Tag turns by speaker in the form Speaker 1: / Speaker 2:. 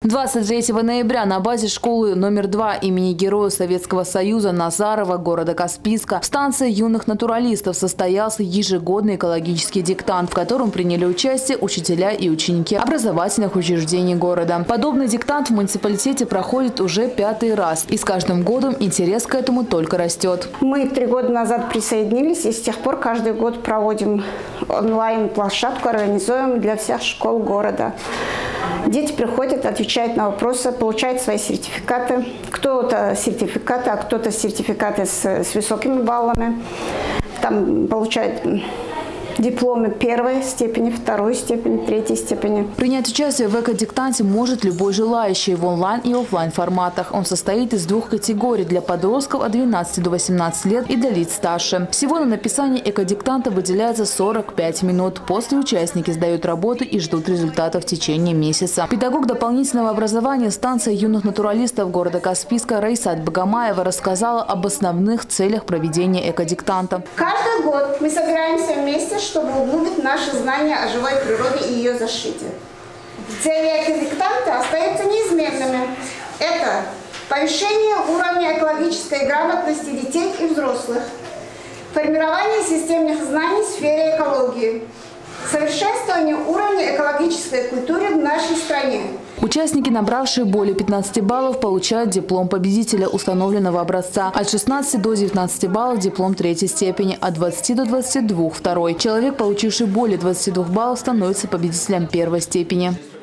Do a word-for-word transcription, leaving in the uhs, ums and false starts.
Speaker 1: двадцать третьего ноября на базе школы номер два имени Героя Советского Союза Назарова города Каспийска в станции юных натуралистов состоялся ежегодный экологический диктант, в котором приняли участие учителя и ученики образовательных учреждений города. Подобный диктант в муниципалитете проходит уже пятый раз, и с каждым годом интерес к этому только растет.
Speaker 2: Мы три года назад присоединились, и с тех пор каждый год проводим онлайн-площадку, организуем для всех школ города. Дети приходят, отвечают на вопросы, получают свои сертификаты. Кто-то сертификаты, а кто-то сертификаты с, с высокими баллами. Там получают дипломы первой степени, второй степени, третьей степени.
Speaker 1: Принять участие в эко-диктанте может любой желающий в онлайн и офлайн форматах. Он состоит из двух категорий – для подростков от двенадцати до восемнадцати лет и для лиц старше. Всего на написание эко-диктанта выделяется сорок пять минут. После участники сдают работу и ждут результата в течение месяца. Педагог дополнительного образования станции юных натуралистов города Каспийска Раисат Багамаева рассказала об основных целях проведения эко-диктанта.
Speaker 2: Каждый год мы собираемся вместе, чтобы углубить наши знания о живой природе и ее защите. Цели эко-диктанта остаются неизменными. Это повышение уровня экологической грамотности детей и взрослых, формирование системных знаний в сфере экологии, совершенствование уровня экологической культуры в нашей стране.
Speaker 1: Участники, набравшие более пятнадцати баллов, получают диплом победителя установленного образца. От шестнадцати до девятнадцати баллов – диплом третьей степени, от двадцати до двадцати двух – второй. Человек, получивший более двадцати двух баллов, становится победителем первой степени.